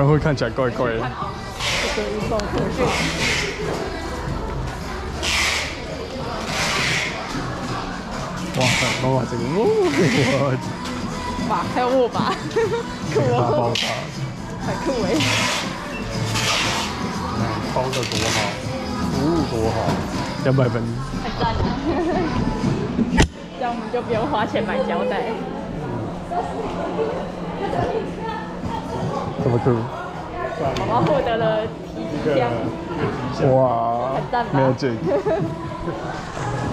会看起来怪怪的。 这个运动可训。 哇，妈妈这个哇， 哇，还有握把，酷大爆哦， 炸， 很酷哎。 包的多好，服务多好，200分。 太赞了！这样我们就不用花钱买胶带。 这么酷？ 宝宝获得了提箱， 哇， 很赞吧？ Magic。